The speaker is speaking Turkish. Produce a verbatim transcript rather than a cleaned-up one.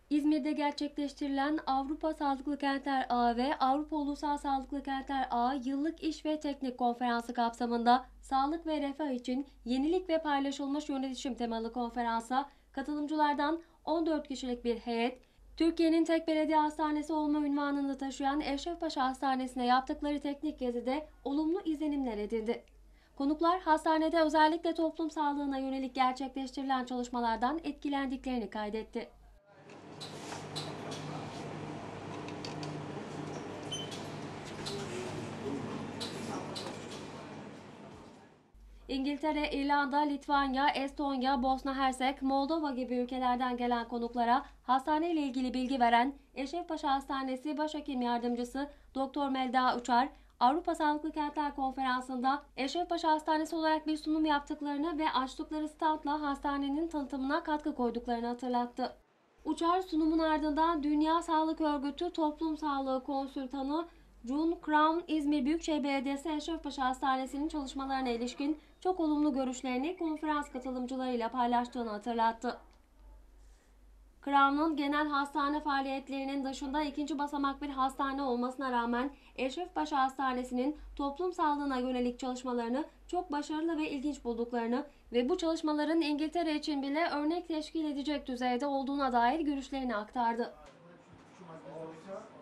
İzmir'de gerçekleştirilen Avrupa Sağlıklı Kentler Ağı ve Avrupa Ulusal Sağlıklı Kentler Ağı Yıllık İş ve Teknik Konferansı kapsamında sağlık ve refah için yenilik ve paylaşılmış yönetişim temalı konferansa katılımcılardan on dört kişilik bir heyet, Türkiye'nin tek belediye hastanesi olma unvanını taşıyan Eşrefpaşa Hastanesi'ne yaptıkları teknik gezide olumlu izlenimler edindi. Konuklar hastanede özellikle toplum sağlığına yönelik gerçekleştirilen çalışmalardan etkilendiklerini kaydetti. İngiltere, İrlanda, Litvanya, Estonya, Bosna Hersek, Moldova gibi ülkelerden gelen konuklara hastane ile ilgili bilgi veren Eşrefpaşa Hastanesi Başhekim Yardımcısı Doktor Melda Uçar, Avrupa Sağlıklı Kentler Konferansı'nda Eşrefpaşa Hastanesi olarak bir sunum yaptıklarını ve açtıkları standla hastanenin tanıtımına katkı koyduklarını hatırlattı. Uçar sunumun ardından Dünya Sağlık Örgütü Toplum Sağlığı Konsültanı Jun Crown, İzmir Büyükşehir Belediyesi Eşrefpaşa Hastanesi'nin çalışmalarına ilişkin çok olumlu görüşlerini konferans katılımcılarıyla paylaştığını hatırlattı. Crown'un genel hastane faaliyetlerinin dışında ikinci basamak bir hastane olmasına rağmen Eşrefpaşa Hastanesi'nin toplum sağlığına yönelik çalışmalarını çok başarılı ve ilginç bulduklarını ve bu çalışmaların İngiltere için bile örnek teşkil edecek düzeyde olduğuna dair görüşlerini aktardı.